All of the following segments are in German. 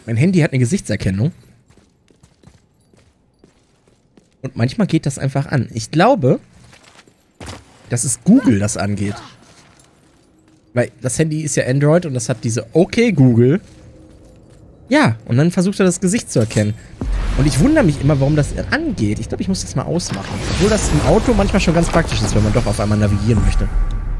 Mein Handy hat eine Gesichtserkennung. Und manchmal geht das einfach an. Ich glaube, dass es Google das angeht. Weil das Handy ist ja Android und das hat diese Okay Google. Ja, und dann versucht er das Gesicht zu erkennen. Und ich wundere mich immer, warum das angeht. Ich glaube, ich muss das mal ausmachen. Obwohl das im Auto manchmal schon ganz praktisch ist, wenn man doch auf einmal navigieren möchte.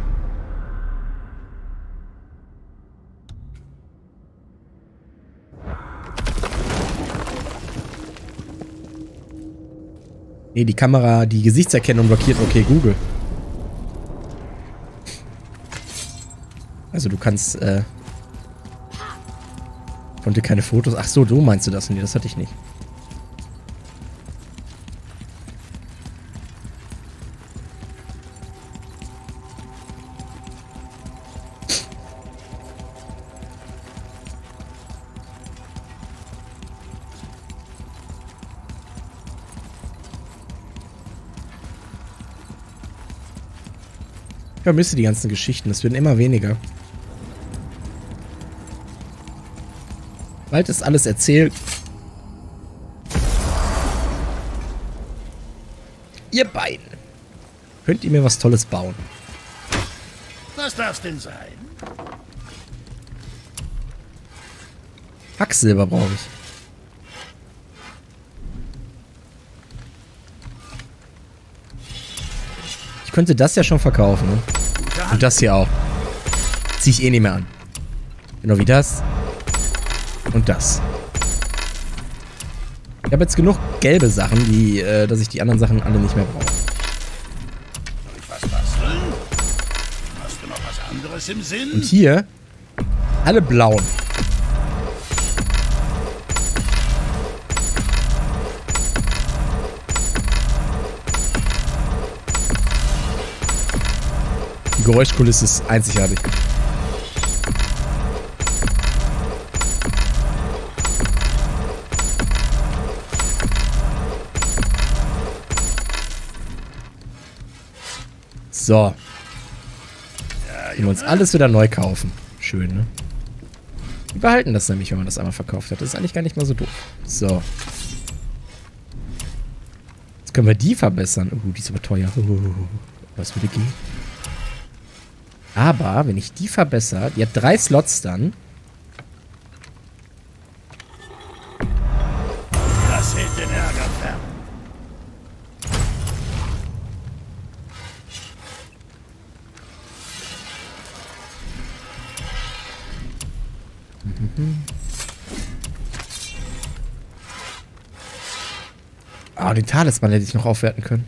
Nee, die Kamera, die Gesichtserkennung blockiert Okay Google. Also du kannst, konnte keine Fotos. Ach so, du meinst du das? Nee, das hatte ich nicht. Ich vermisse die ganzen Geschichten. Es werden immer weniger. Bald ist alles erzählt. Ihr beiden. Könnt ihr mir was Tolles bauen? Was darf's denn sein? Hacksilber brauche ich. Ich könnte das ja schon verkaufen, ne? Und das hier auch. Zieh ich eh nicht mehr an. Genau wie das. Und das. Ich habe jetzt genug gelbe Sachen, die, dass ich die anderen Sachen alle nicht mehr brauche. Soll ich was basteln? Hast du noch was anderes im Sinn? Und hier alle blauen. Die Geräuschkulisse ist einzigartig. So. Können wir uns alles wieder neu kaufen. Schön, ne? Wir behalten das nämlich, wenn man das einmal verkauft hat. Das ist eigentlich gar nicht mal so doof. So. Jetzt können wir die verbessern. Die ist aber teuer. Was würde gehen? Aber, wenn ich die verbessere, die hat 3 Slots dann. Das hält den Ärger fern. Ah, den Talisman hätte ich noch aufwerten können.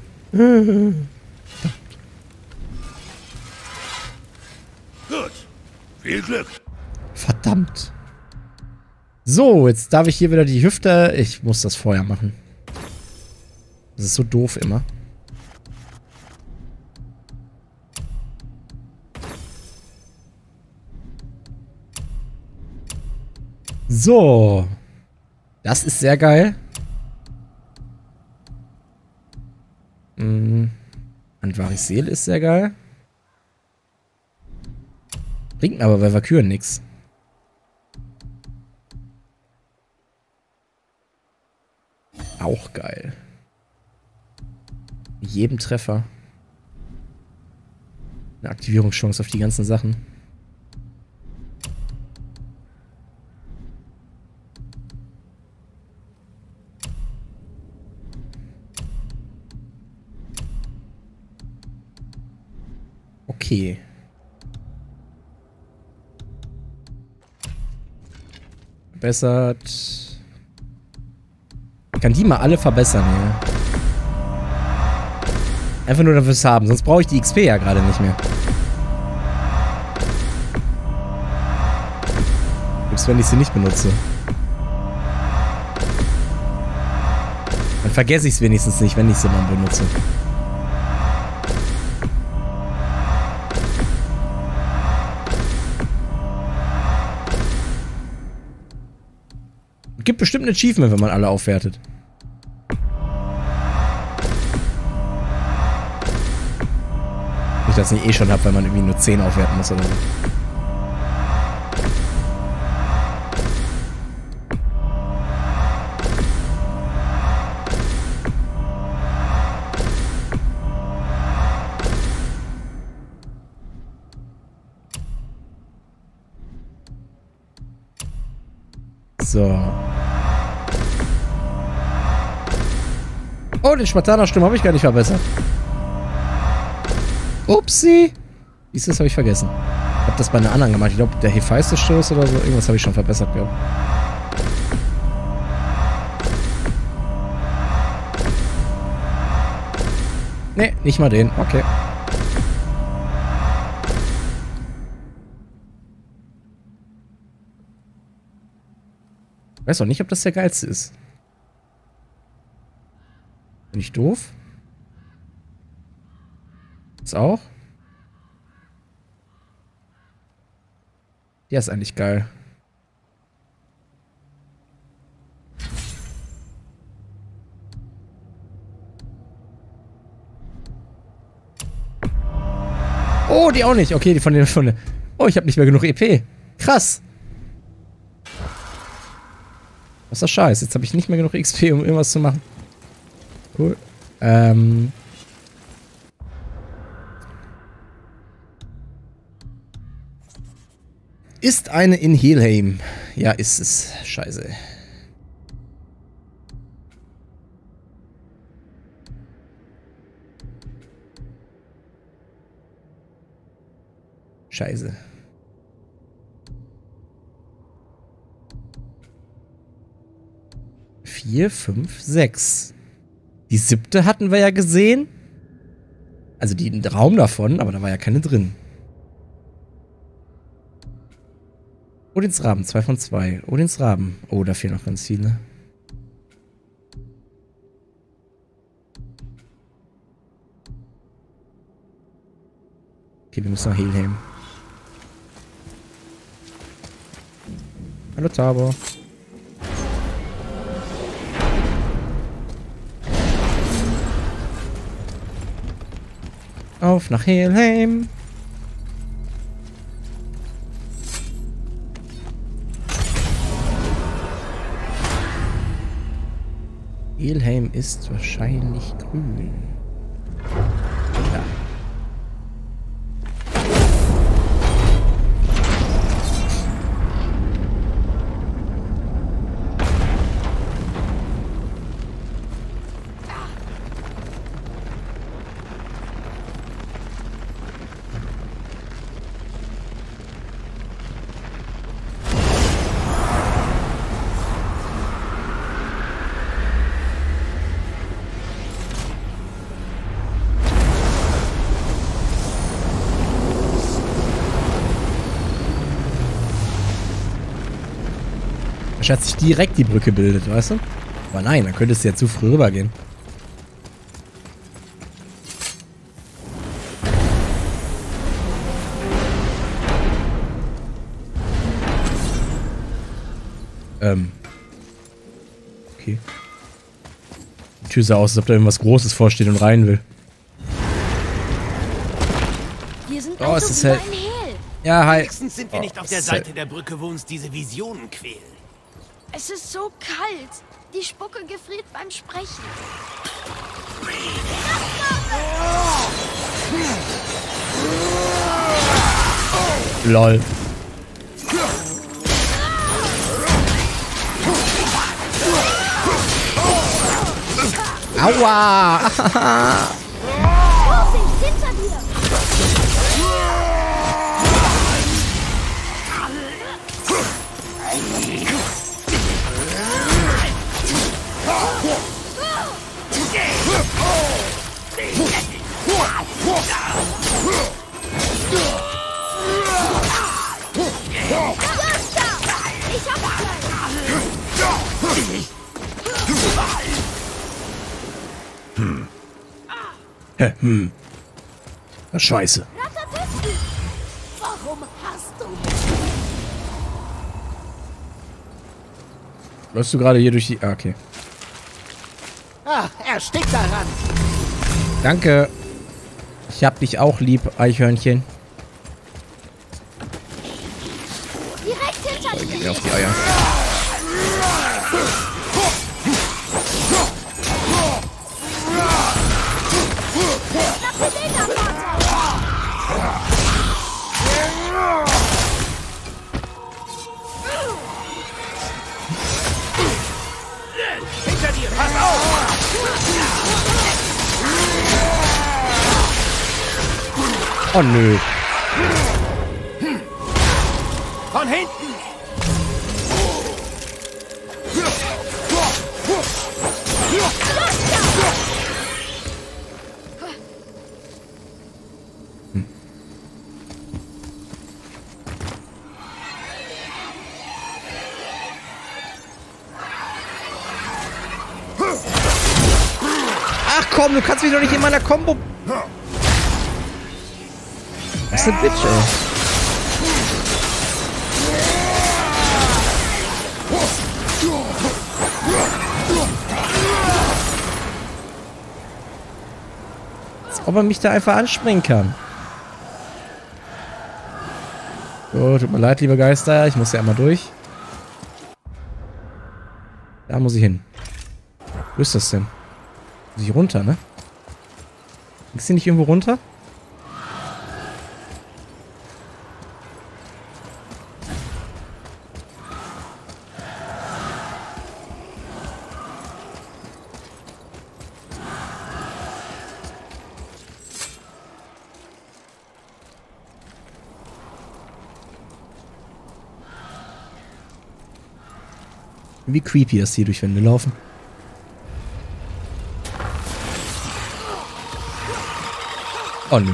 Gut. Viel Glück. Verdammt. So, jetzt darf ich hier wieder die Hüfte... Ich muss das vorher machen. Das ist so doof immer. So. Das ist sehr geil. Andvaris Seele ist sehr geil. Bringt aber bei Valkyren nichts. Auch geil. Mit jedem Treffer. Eine Aktivierungschance auf die ganzen Sachen. Okay. Verbessert. Ich kann die mal alle verbessern hier. Einfach nur dafür haben, sonst brauche ich die XP ja gerade nicht mehr. Selbst wenn ich sie nicht benutze. Dann vergesse ich es wenigstens nicht, wenn ich sie mal benutze. Gibt bestimmt ein Achievement, wenn man alle aufwertet. Ich das nicht eh schon habe, weil man irgendwie nur 10 aufwerten muss oder so. So. Oh, den Spartaner-Sturm habe ich gar nicht verbessert. Upsi. Siehst du, das habe ich vergessen. Ich habe das bei einer anderen gemacht. Ich glaube, der Hephaistos-Stoß oder so. Irgendwas habe ich schon verbessert, glaube ich. Nee, nicht mal den. Okay. Ich weiß auch nicht, ob das der geilste ist. Bin ich doof? Das auch? Der ist eigentlich geil. Oh, die auch nicht. Okay, die von der. Oh, ich habe nicht mehr genug EP. Krass. Was ist das Scheiß? Jetzt habe ich nicht mehr genug XP, um irgendwas zu machen. Cool. Ist eine in Helheim. Ja, ist es. Scheiße. Scheiße. Vier, 5, 6. Die 7. hatten wir ja gesehen. Also den Raum davon, aber da war ja keine drin. Odins Raben, 2 von 2. Odins Raben. Oh, da fehlen noch ganz viele. Okay, wir müssen nach Helheim. Hallo Tabor. Auf nach Helheim. Helheim ist wahrscheinlich grün. Ja. Hat sich direkt die Brücke bildet, weißt du? Aber nein, dann könntest du ja zu früh rübergehen. Okay. Die Tür sah aus, als ob da irgendwas Großes vorsteht und rein will. Wir sind oh, also es ist hell. Ja, hi. Wenigstens sind wir nicht auf der Seite der Brücke, wo uns diese Visionen quälen. Es ist so kalt. Die Spucke gefriert beim Sprechen. Lol. Aua! Vorsicht, hinter dir! Ich hab's gleich! Scheiße. Warum hast du mich? Läufst du gerade hier durch die... Ah, okay. Ah, er steckt daran. Danke. Ich hab dich auch lieb, Eichhörnchen. Direkt hinter dir! Geh mir auf die Eier. Oh nö. Von hinten! Ach komm, du kannst mich doch nicht in meiner Combo... Was ist eine Bitch, ey? Als ob er mich da einfach anspringen kann. So, tut mir leid, liebe Geister. Ich muss ja einmal durch. Da muss ich hin. Wo ist das denn? Muss ich runter, ne? Ist die nicht irgendwo runter? Wie creepy, dass die durch Wände laufen. Oh nö.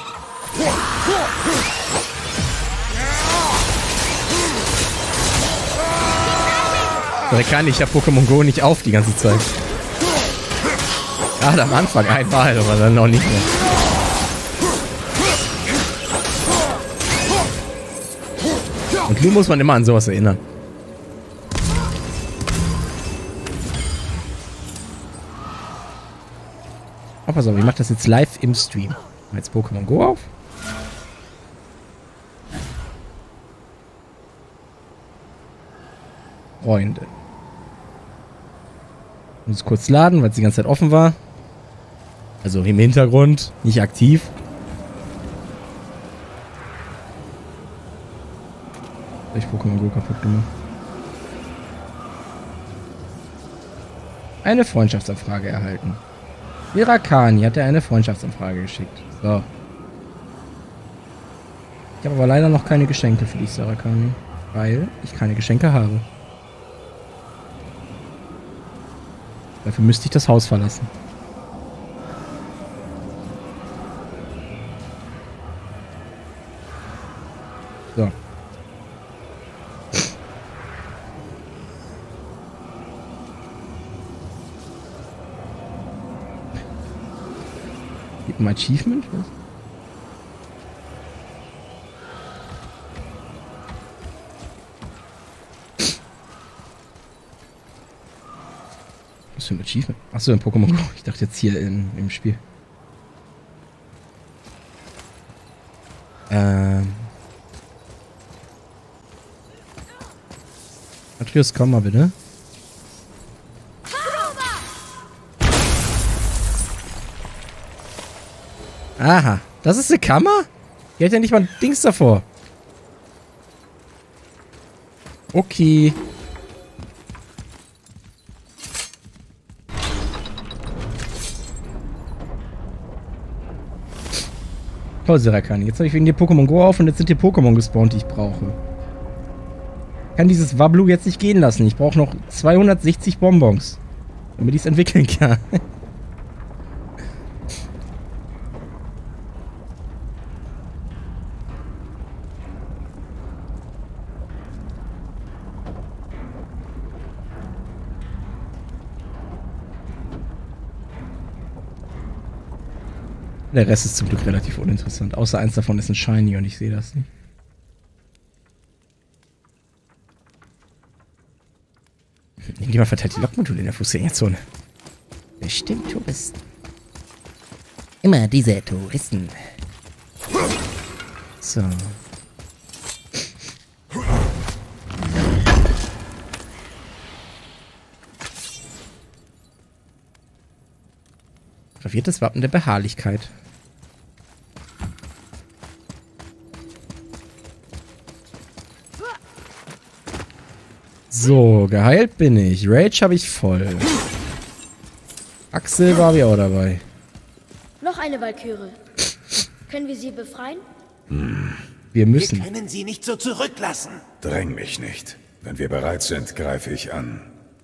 Da kann ich ja Pokémon Go nicht auf die ganze Zeit. Gerade am Anfang einmal, aber dann noch nicht mehr. Und nun muss man immer an sowas erinnern. Oh, pass auf, ich mach das jetzt live im Stream. Jetzt Pokémon Go auf. Freunde. Muss kurz laden, weil es die ganze Zeit offen war. Also im Hintergrund, nicht aktiv. Hab ich Pokémon Go kaputt gemacht. Eine Freundschaftsanfrage erhalten. Virakani hat er eine Freundschaftsanfrage geschickt. So. Ich habe aber leider noch keine Geschenke für dich, Sarakani. Weil ich keine Geschenke habe. Dafür müsste ich das Haus verlassen. So. Gibt ein Achievement? Was? Was für ein Achievement? Achso, in Pokémon Go. Ich dachte jetzt hier im Spiel. Atreus, komm mal bitte. Aha, das ist eine Kammer? Die hat ja nicht mal ein Dings davor. Okay. Toll, Sarakani. Jetzt habe ich wegen dir Pokémon Go auf und jetzt sind hier Pokémon gespawnt, die ich brauche. Ich kann dieses Wablu jetzt nicht gehen lassen. Ich brauche noch 260 Bonbons, damit ich es entwickeln kann. Der Rest ist zum Glück relativ uninteressant. Außer eins davon ist ein Shiny und ich sehe das nicht. Irgendjemand verteilt die Lokmodule in der Fußgängerzone. Bestimmt Touristen. Immer diese Touristen. So. Graviertes Wappen der Beharrlichkeit. So, geheilt bin ich. Rage habe ich voll. Axel war wir auch dabei. Noch eine Valkyrie. Können wir sie befreien? Wir Wir müssen. können sie nicht so zurücklassen. Dräng mich nicht. Wenn wir bereit sind, greife ich an.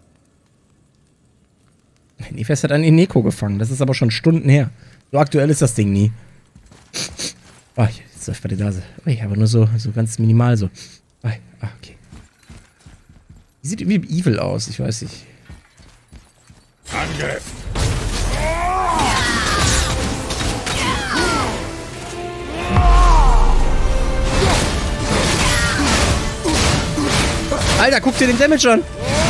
Nefes hat einen Ineko gefangen. Das ist aber schon Stunden her. So aktuell ist das Ding nie. Oh, jetzt läuft bei der Nase. Oh, aber nur so ganz minimal so. Oh, okay. Die sieht irgendwie evil aus. Ich weiß nicht. Angriff! Alter, guck dir den Damage an.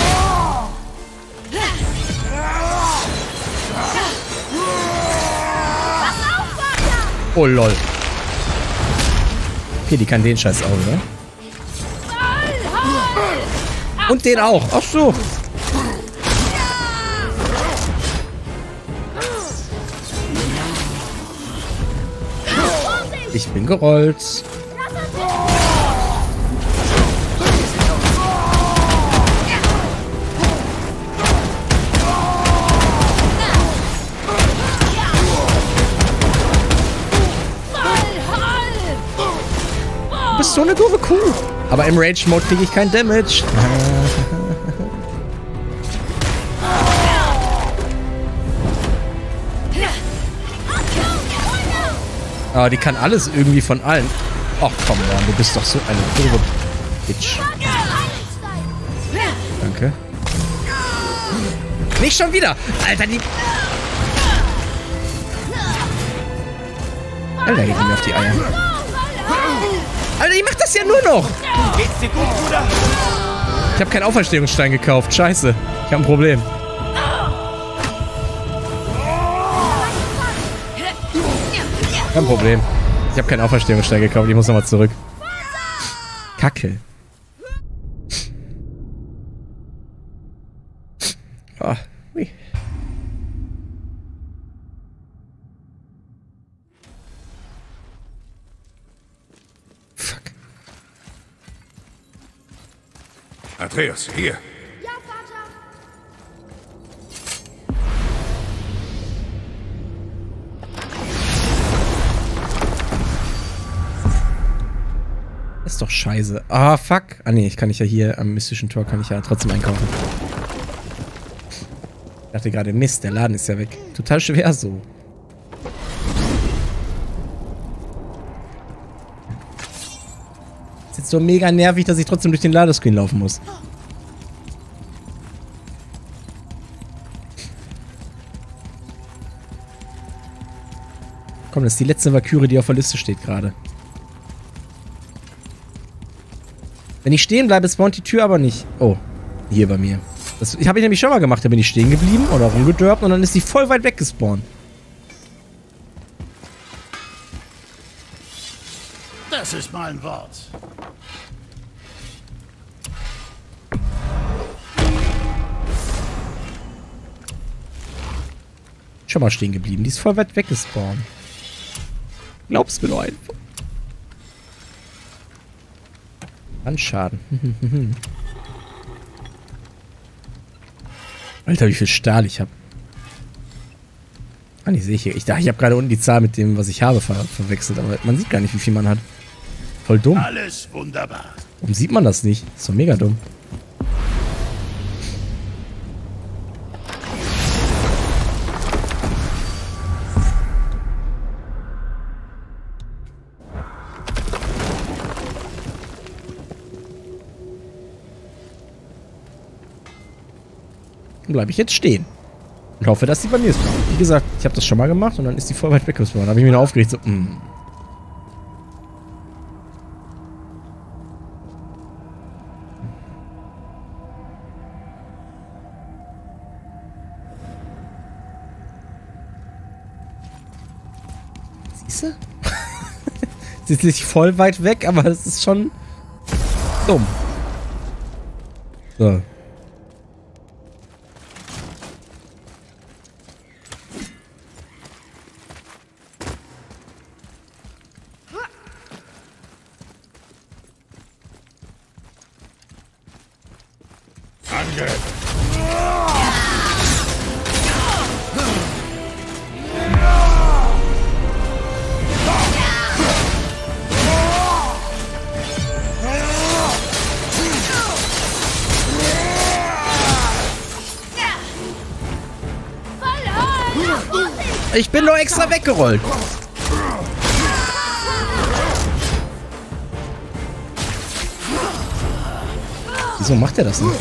Oh, lol. Okay, die kann den Scheiß auch, oder? Und den auch. Ach so. Ich bin gerollt. Du bist so eine doofe Kuh. Aber im Rage-Mode kriege ich kein Damage. Ah, die kann alles irgendwie von allen. Ach, komm on, du bist doch so eine doofe Bitch. Danke. Nicht schon wieder! Alter, die... Alter, geht mir auf die Eier. Alter, die macht das ja nur noch! Geht's dir gut, Bruder? Ich habe keinen Auferstehungsstein gekauft. Scheiße. Ich habe ein Problem. Kein Problem. Ich habe keinen Auferstehungsstein gekauft. Ich muss nochmal zurück. Kacke. Oh. Ui. Fuck. Atreus, hier. Ja, Vater. Das ist doch scheiße. Ah, fuck. Ah, nee, ich kann ja hier am mystischen Tor kann ich ja trotzdem einkaufen. Ich dachte gerade, Mist, der Laden ist ja weg. Total schwer so. Ist jetzt so mega nervig, dass ich trotzdem durch den Ladescreen laufen muss. Komm, das ist die letzte Valkyrie, die auf der Liste steht gerade. Wenn ich stehen bleibe, spawnt die Tür aber nicht. Oh, hier bei mir. Das habe ich nämlich schon mal gemacht. Da bin ich stehen geblieben oder rumgedörpt und dann ist die voll weit weg gespawnt. Das ist mal ein Wort. Schon mal stehen geblieben. Die ist voll weit weg gespawnt. Glaub's mir nur einfach. Schaden. Alter, wie viel Stahl ich habe. Ah, nee, sehe ich hier. Ich dachte, ich habe gerade unten die Zahl mit dem, was ich habe, verwechselt. Aber man sieht gar nicht, wie viel man hat. Voll dumm. Alles wunderbar. Warum sieht man das nicht? Das ist doch mega dumm. Dann bleibe ich jetzt stehen. Und hoffe, dass die bei mir ist. Wie gesagt, ich habe das schon mal gemacht und dann ist die voll weit weggespawnt. Da habe ich mich noch aufgeregt. So, Siehst du? Sie ist nicht voll weit weg, aber es ist schon dumm. So. Ich bin nur extra weggerollt. Wieso macht er das nicht?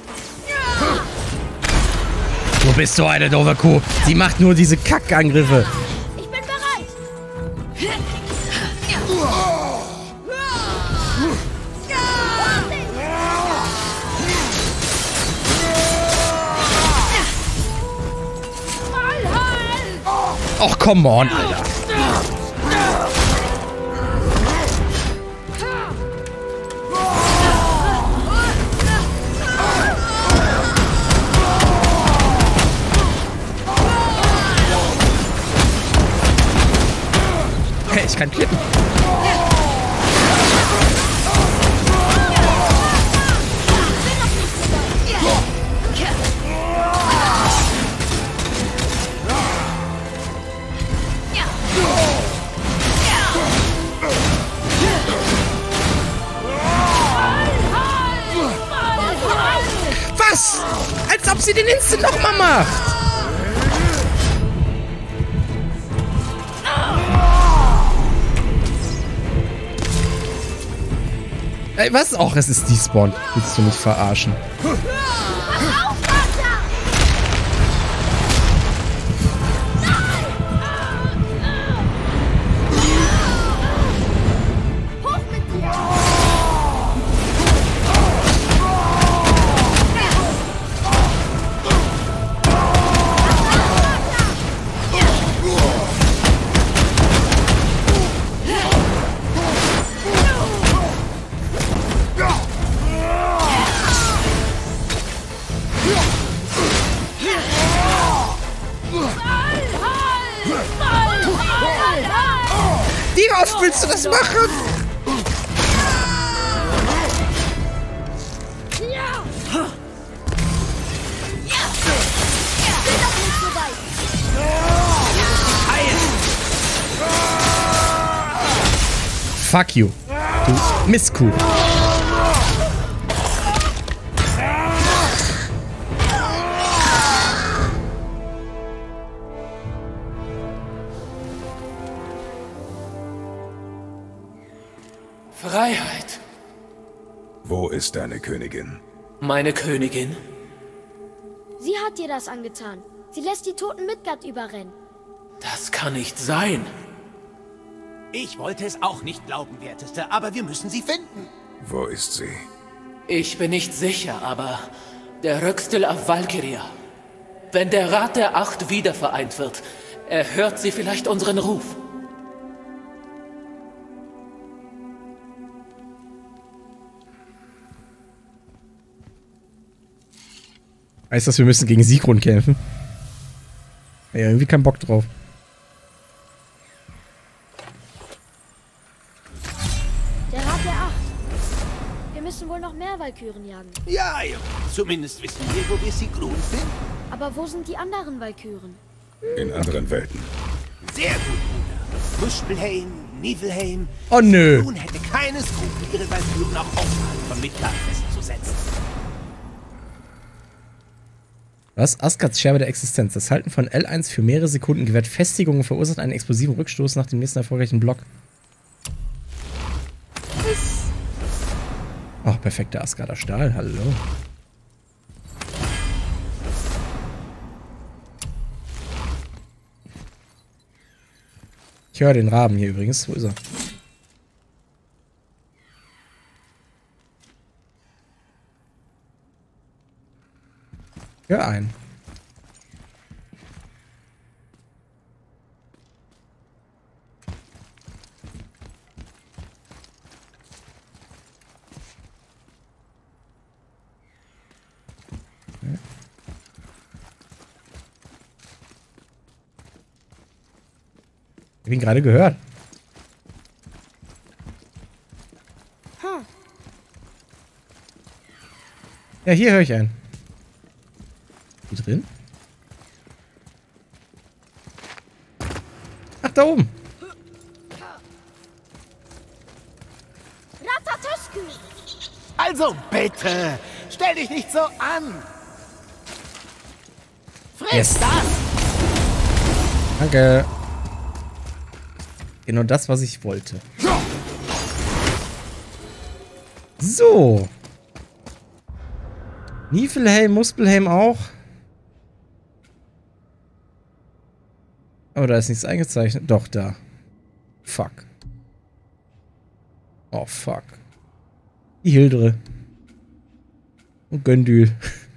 Du bist so eine doofe Kuh. Sie macht nur diese Kackangriffe. Ich bin bereit. Och, come on, Alter. Hey, ich kann klippen. Was? Als ob sie den Instant nochmal macht. Ey, was? Och, es ist despawned. Willst du mich verarschen? Wie oft willst du das machen? Fuck you, du Mistkuh. Freiheit. Wo ist deine Königin? Meine Königin? Sie hat dir das angetan. Sie lässt die toten Midgard überrennen. Das kann nicht sein. Ich wollte es auch nicht glauben, Werteste, aber wir müssen sie finden. Wo ist sie? Ich bin nicht sicher, aber der Röxtel auf Valkyria. Wenn der Rat der Acht wiedervereint wird, erhört sie vielleicht unseren Ruf. Heißt das, wir müssen gegen Sigrun kämpfen? Ja, irgendwie keinen Bock drauf. Der Rat der Acht. Wir müssen wohl noch mehr Walküren jagen. Ja, ja. Zumindest wissen wir, wo wir Sigrun finden. Aber wo sind die anderen Walküren? In anderen Welten. Sehr gut, Bruder. Muspelheim, Niflheim. Oh nö. Sigrun hätte keine Skrupel, ihre Walküren auch außerhalb von Midgard festzusetzen. Was? Asgards Scherbe der Existenz. Das Halten von L1 für mehrere Sekunden gewährt Festigung und verursacht einen explosiven Rückstoß nach dem nächsten erfolgreichen Block. Ach, perfekter Asgarder Stahl. Hallo. Ich höre den Raben hier übrigens. Wo ist er? Hör ein. Ich hab ihn gerade gehört. Ja, hier höre ich einen. Hier drin? Ach, da oben. Ratatusku! Also bitte, stell dich nicht so an. Friss Yes. das! Danke. Genau das, was ich wollte. So. Niflheim, Muspelheim auch. Aber da ist nichts eingezeichnet. Doch, da. Fuck. Oh, fuck. Die Hildre. Und Göndül.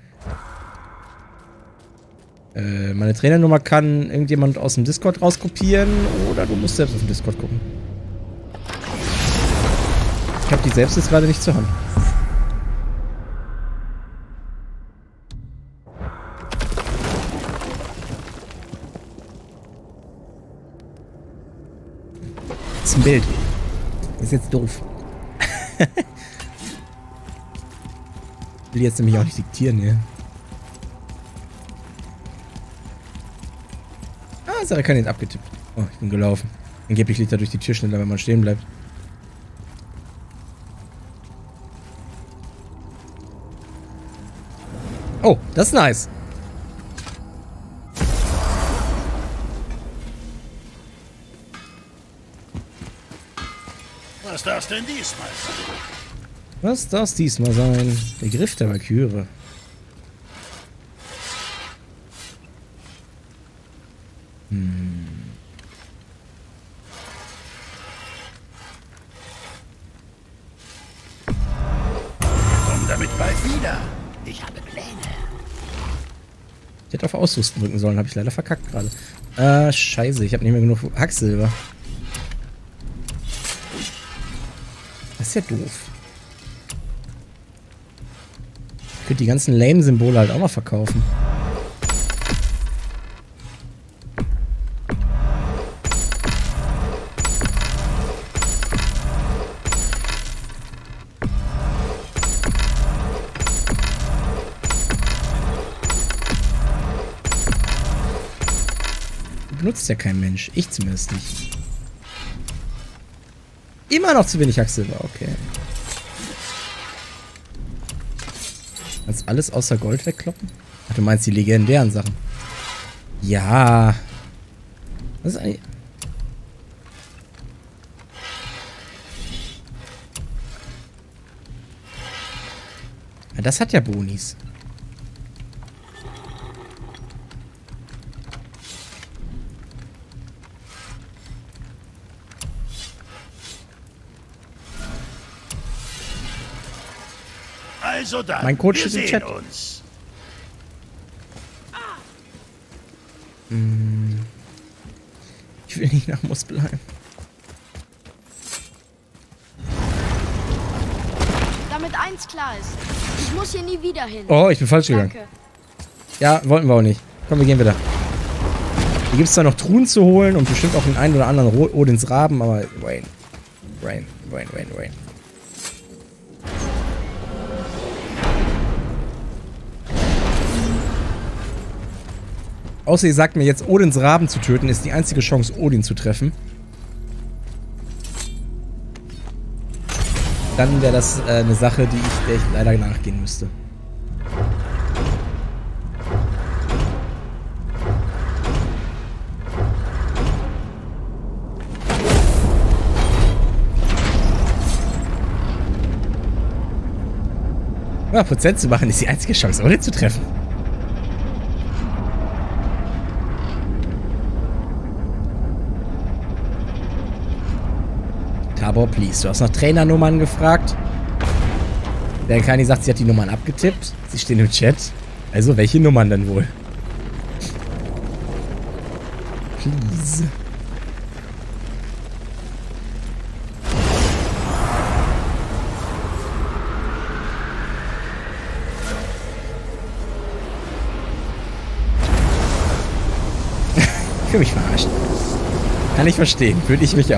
Meine Trainernummer kann irgendjemand aus dem Discord rauskopieren oder du musst selbst auf dem Discord gucken. Ich habe die selbst jetzt gerade nicht zur Hand. Das ist ein Bild. Das ist jetzt doof. Will jetzt nämlich auch nicht diktieren, ja. Sache kann jetzt abgetippt. Oh, ich bin gelaufen. Angeblich liegt er durch die Tür schneller, wenn man stehen bleibt. Oh, das ist nice. Was darf's denn diesmal sein? Was darf diesmal sein? Der Griff der Valkyrie. Komm damit bald wieder. Ich habe Pläne. Ich hätte auf Ausrüsten drücken sollen, habe ich leider verkackt gerade. Scheiße, ich habe nicht mehr genug Hacksilber. Das ist ja doof. Ich könnte die ganzen Lame-Symbole halt auch mal verkaufen. Benutzt ja kein Mensch. Ich zumindest nicht. Immer noch zu wenig Hacksilber, okay. Kannst alles außer Gold wegkloppen? Ach, du meinst die legendären Sachen. Ja. Was ist eigentlich... Ja, das hat ja Bonis. Also dann, Mein Coach wir ist im sehen Chat. uns. Ich will nicht nach Muspelheim. Damit eins klar ist. Ich muss hier nie wieder hin. Oh, ich bin falsch gegangen. Danke. Ja, wollten wir auch nicht. Komm, wir gehen wieder. Hier gibt es da noch Truhen zu holen und bestimmt auch den einen oder anderen Odins Raben, aber Wayne. Außer ihr sagt mir jetzt, Odins Raben zu töten, ist die einzige Chance, Odin zu treffen. Dann wäre das eine Sache, der ich leider nachgehen müsste. Ja, Prozent zu machen ist die einzige Chance, Odin zu treffen. Tabor, please. Du hast nach Trainernummern gefragt. Der Kani sagt, sie hat die Nummern abgetippt. Sie stehen im Chat. Also, welche Nummern denn wohl? Please. Ich will mich verarschen. Kann ich verstehen. Würde ich mich auch.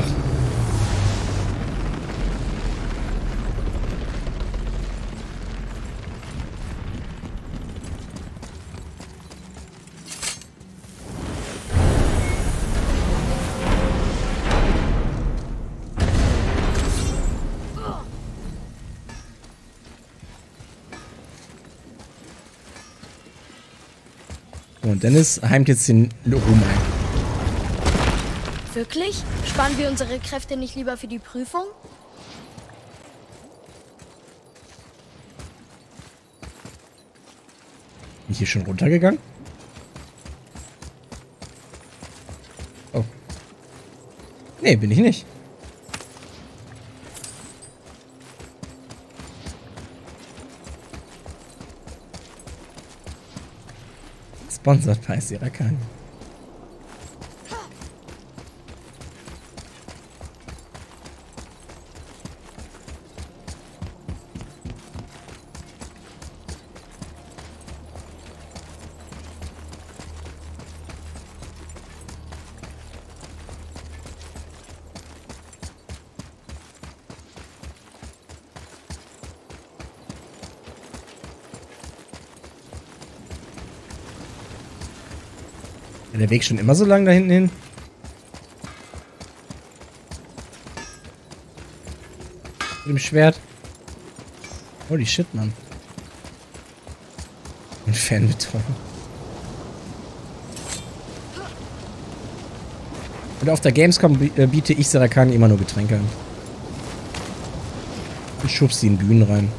Und Dennis heimt jetzt den Ruhm ein. Wirklich? Sparen wir unsere Kräfte nicht lieber für die Prüfung? Bin ich hier schon runtergegangen? Oh. Nee, bin ich nicht. Sponsored by Sirakan. Der Weg schon immer so lang da hinten hin? Mit dem Schwert. Holy shit, Mann. Und Fernbeton. Und auf der Gamescom biete ich Sirakan immer nur Getränke an. Ich schubst sie in Bühnen rein.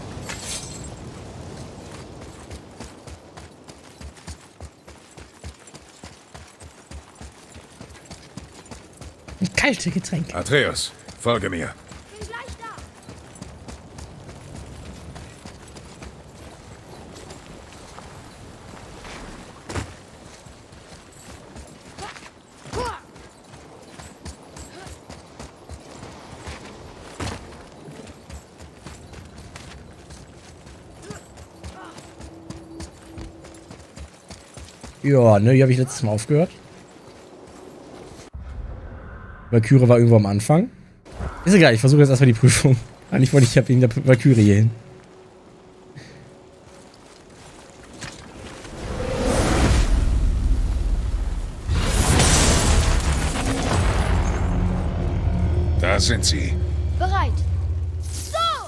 Kalte Getränke. Atreus, folge mir. Bin gleich da. Ja, ne, hier habe ich letztes Mal aufgehört. Valkyrie war irgendwo am Anfang. Ist egal, ich versuche jetzt erstmal die Prüfung. Eigentlich wollte ich ja wegen der Valkyrie hier hin. Da sind sie. Bereit. So!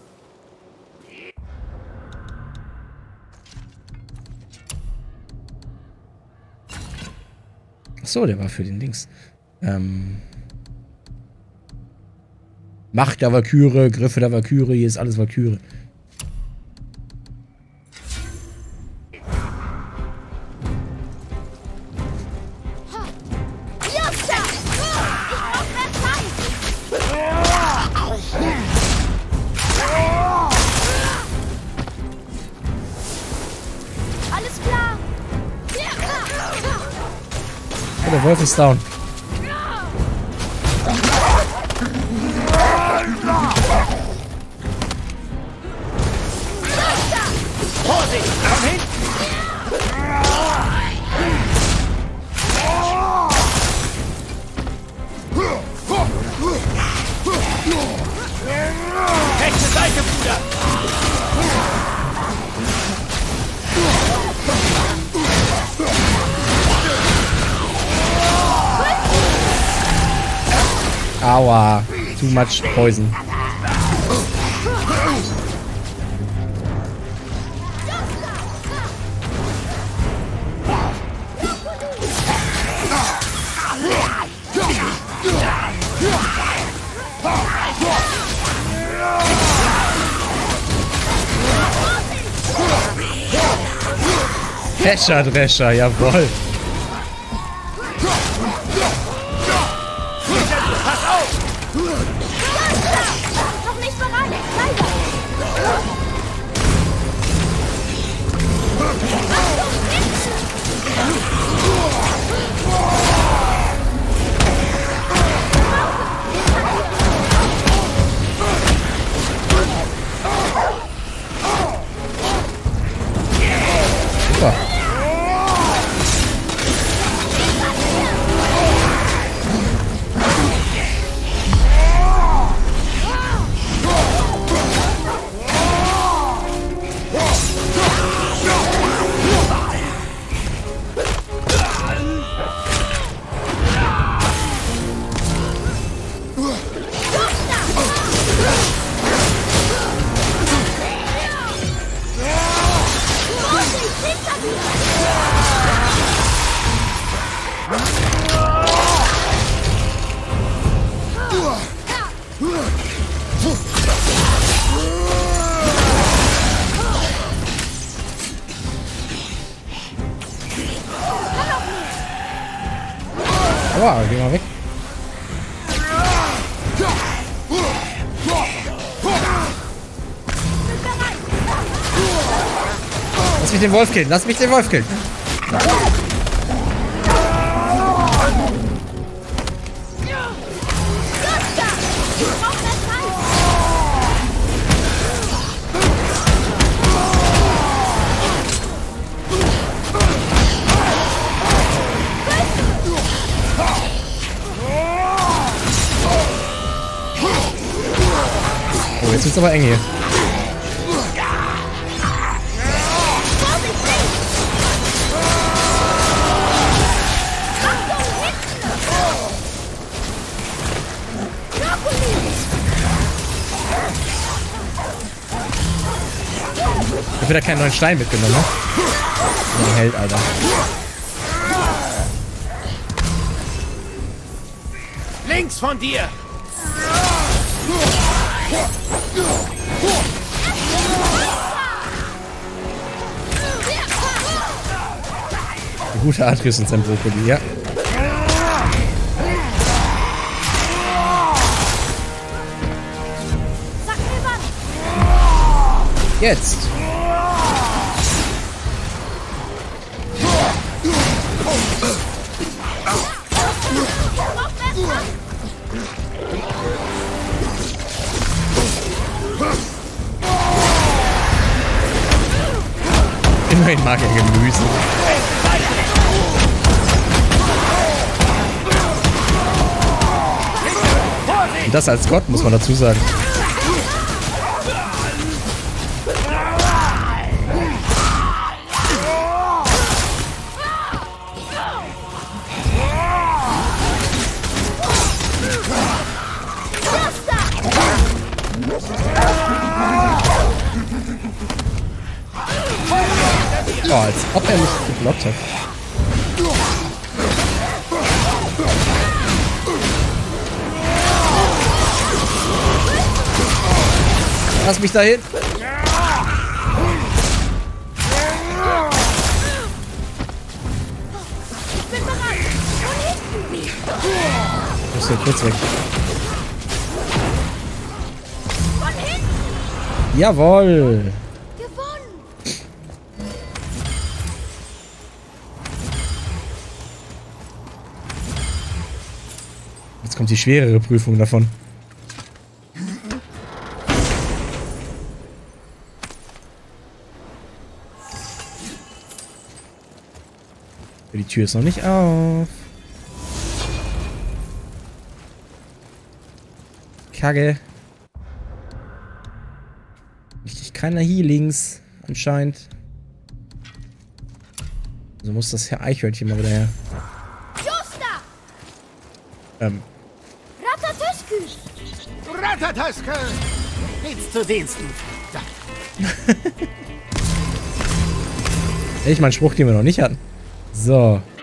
Achso, der war für den Dings. Macht der Valkyrie, Griffe der Valkyrie, hier ist alles Valkyrie. Alles klar. Oh, der Wolf ist down. Rechte Seite, Bruder! Aua. Too much poison. Drescher, jawohl. Noch nicht bereit. Leider. Super. Aua, geh mal weg. Lass mich den Wolf killen, lass mich den Wolf killen. Oh, jetzt wird's aber eng hier. Ich hab wieder keinen neuen Stein mitgenommen, ne? Der Held, Alter. Links von dir! Ein guter Atreus und sein Brokkoli, ja. Jetzt! Immerhin mag er Gemüse. Und das als Gott, muss man dazu sagen. Oh, als ob er mich geblockt hat. Lass mich dahin. Ich muss hier kurz weg. Jawohl. Jetzt kommt die schwerere Prüfung davon. Die Tür ist noch nicht auf. Kacke. Richtig keiner Healings, anscheinend. So muss das Herr Eichhörnchen mal wieder her. Ratataske! Jetzt zu Diensten. Da. Ich meinen Spruch, den wir noch nicht hatten. So.